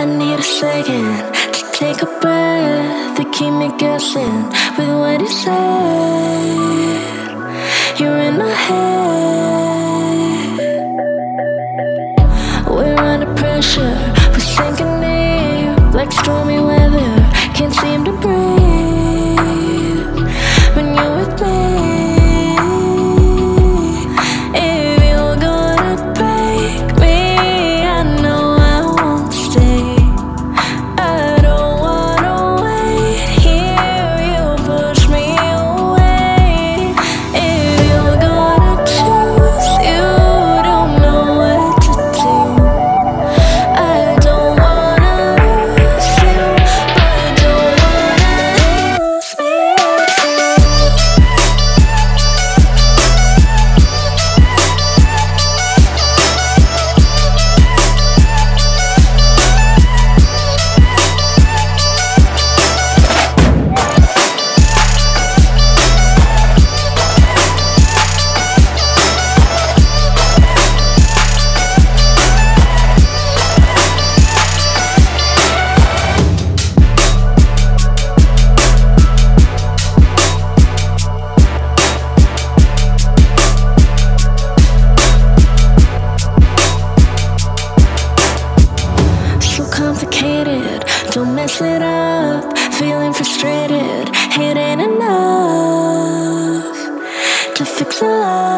I need a second to take a breath, to keep me guessing with what you said. You're in my head. We're under pressure, we're sinking deep like stormy weather. Can't seem to breathe when you're with me. Complicated, don't mess it up. Feeling frustrated, it ain't enough to fix a love.